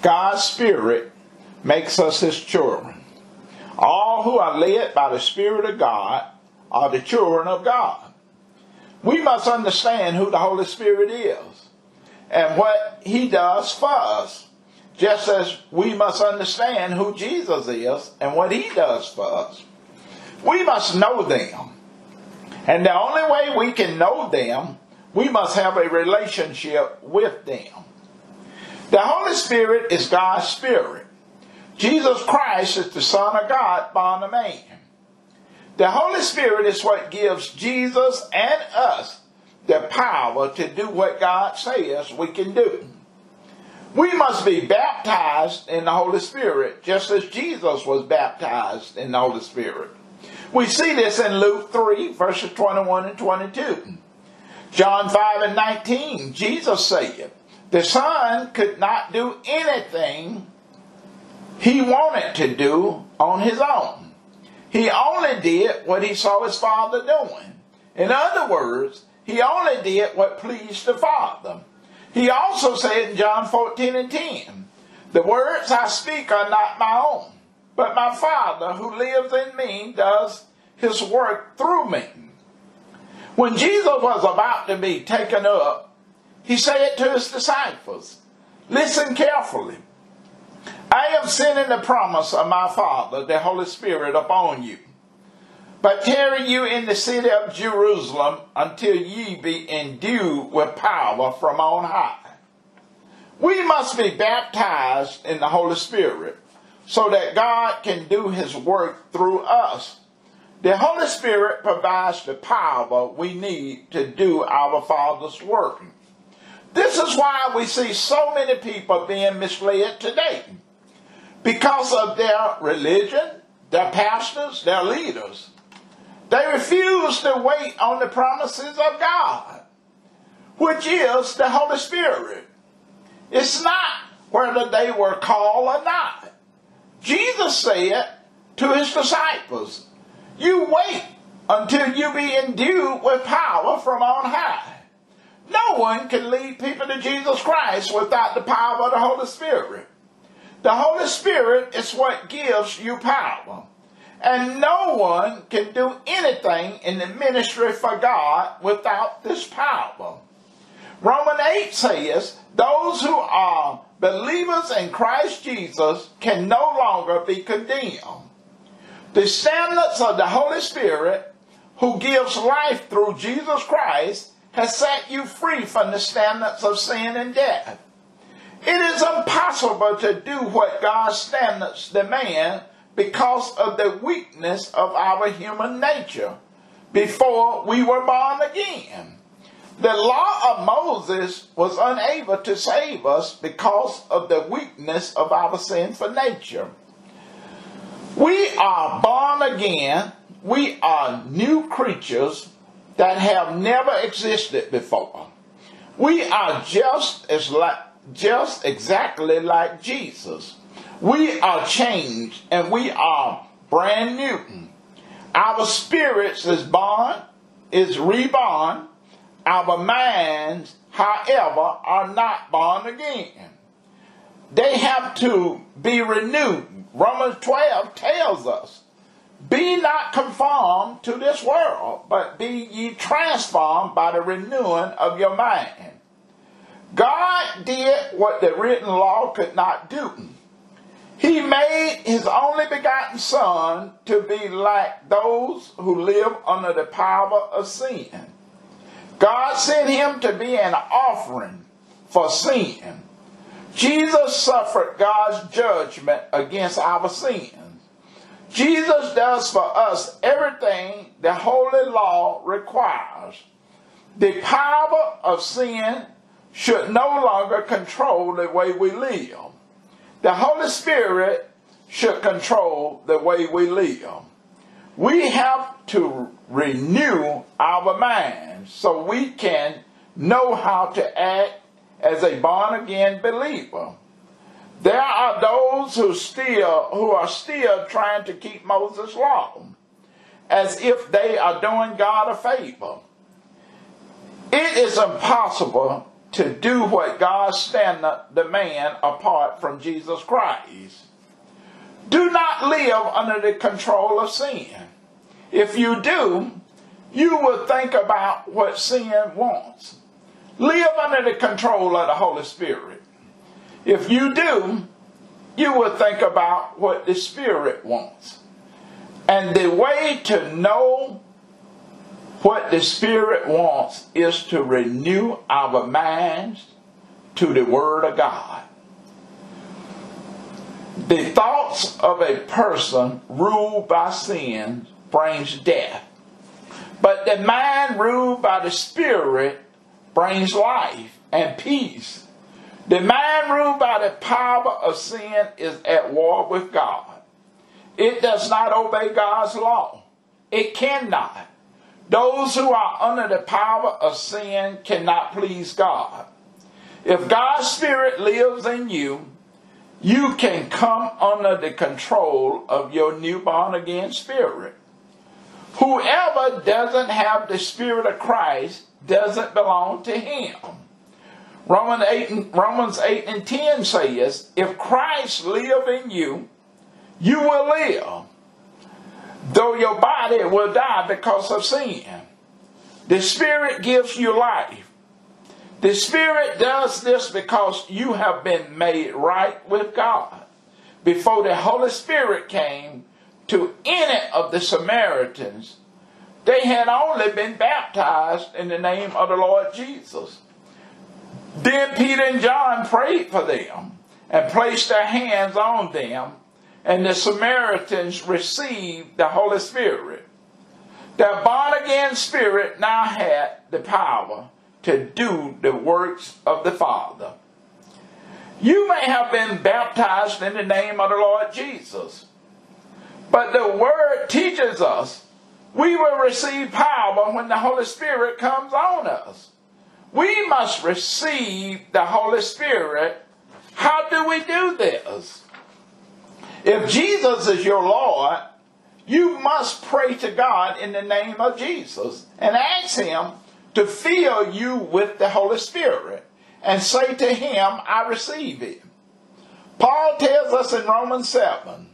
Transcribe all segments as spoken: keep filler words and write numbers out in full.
God's Spirit makes us His children. All who are led by the Spirit of God are the children of God. We must understand who the Holy Spirit is and what He does for us, just as we must understand who Jesus is and what He does for us. We must know them. And the only way we can know them, we must have a relationship with them. The Holy Spirit is God's Spirit. Jesus Christ is the Son of God, born of man. The Holy Spirit is what gives Jesus and us the power to do what God says we can do. We must be baptized in the Holy Spirit, just as Jesus was baptized in the Holy Spirit. We see this in Luke three, verses twenty-one and twenty-two. John five and nineteen, Jesus said, the Son could not do anything He wanted to do on His own. He only did what He saw His Father doing. In other words, He only did what pleased the Father. He also said in John fourteen and ten, the words I speak are not my own, but my Father who lives in me does His work through me. When Jesus was about to be taken up, He said to His disciples, listen carefully. I am sending the promise of my Father, the Holy Spirit, upon you. But tarry you in the city of Jerusalem until ye be endued with power from on high. We must be baptized in the Holy Spirit so that God can do His work through us. The Holy Spirit provides the power we need to do our Father's work. This is why we see so many people being misled today. Because of their religion, their pastors, their leaders. They refuse to wait on the promises of God, which is the Holy Spirit. It's not whether they were called or not. Jesus said to His disciples, you wait until you be endued with power from on high. No one can lead people to Jesus Christ without the power of the Holy Spirit. The Holy Spirit is what gives you power. And no one can do anything in the ministry for God without this power. Romans eight says, those who are believers in Christ Jesus can no longer be condemned. The standards of the Holy Spirit, who gives life through Jesus Christ, has set you free from the standards of sin and death. It is impossible to do what God's standards demand because of the weakness of our human nature before we were born again. The law of Moses was unable to save us because of the weakness of our sinful nature. We are born again. We are new creatures that have never existed before. We are just as like Just exactly like Jesus. We are changed and we are brand new. Our spirits is born, is reborn. Our minds, however, are not born again. They have to be renewed. Romans twelve tells us, be not conformed to this world, but be ye transformed by the renewing of your mind. God did what the written law could not do. He made His only begotten Son to be like those who live under the power of sin. God sent Him to be an offering for sin. Jesus suffered God's judgment against our sins. Jesus does for us everything the holy law requires. The power of sin should no longer control the way we live. The Holy Spirit should control the way we live. We have to renew our minds so we can know how to act as a born-again believer. There are those who still who are still trying to keep Moses' law as if they are doing God a favor. It is impossible to do what God's standard demand apart from Jesus Christ. Do not live under the control of sin. If you do, you will think about what sin wants. Live under the control of the Holy Spirit. If you do, you will think about what the Spirit wants. And the way to know what the Spirit wants is to renew our minds to the Word of God. The thoughts of a person ruled by sin brings death. But the mind ruled by the Spirit brings life and peace. The mind ruled by the power of sin is at war with God. It does not obey God's law. It cannot. Those who are under the power of sin cannot please God. If God's Spirit lives in you, you can come under the control of your new born-again spirit. Whoever doesn't have the Spirit of Christ doesn't belong to Him. Romans eight and, Romans eight and ten says, if Christ live in you, you will live, though your body will die because of sin. The Spirit gives you life. The Spirit does this because you have been made right with God. Before the Holy Spirit came to any of the Samaritans, they had only been baptized in the name of the Lord Jesus. Then Peter and John prayed for them and placed their hands on them, and the Samaritans received the Holy Spirit. Their born-again spirit now had the power to do the works of the Father. You may have been baptized in the name of the Lord Jesus, but the Word teaches us we will receive power when the Holy Spirit comes on us. We must receive the Holy Spirit. How do we do this? If Jesus is your Lord, you must pray to God in the name of Jesus and ask Him to fill you with the Holy Spirit and say to Him, I receive it. Paul tells us in Romans seven,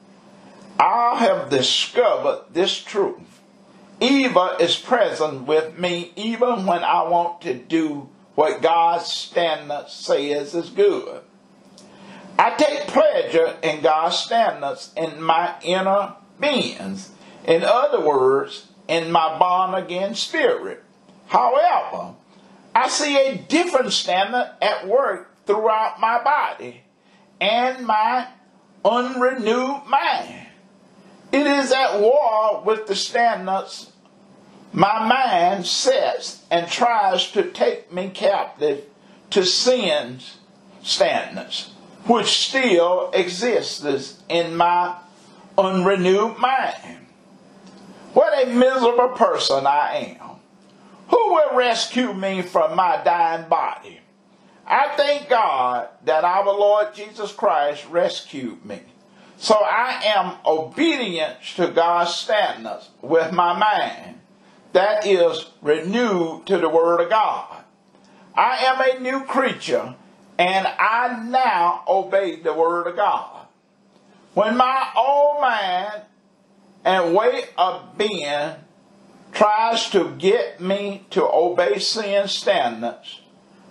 I have discovered this truth. Evil is present with me even when I want to do what God's standard says is good. I take pleasure in God's standards in my inner beings. In other words, in my born-again spirit. However, I see a different standard at work throughout my body and my unrenewed mind. It is at war with the standards my mind sets and tries to take me captive to sin's standards, which still exists in my unrenewed mind. What a miserable person I am. Who will rescue me from my dying body? I thank God that our Lord Jesus Christ rescued me. So I am obedient to God's standards with my mind. That is renewed to the Word of God. I am a new creature, and I now obey the Word of God. When my old mind and way of being tries to get me to obey sin's standards,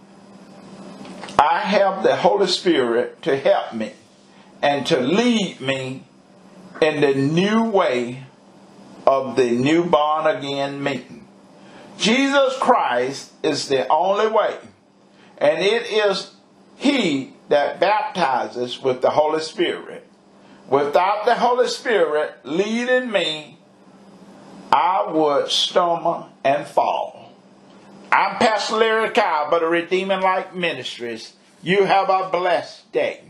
I have the Holy Spirit to help me and to lead me in the new way of the new born-again me. Jesus Christ is the only way, and it is He that baptizes with the Holy Spirit. Without the Holy Spirit leading me, I would stumble and fall. I'm Pastor Larry Kyle, but a Redeeming Life Ministries. You have a blessed day.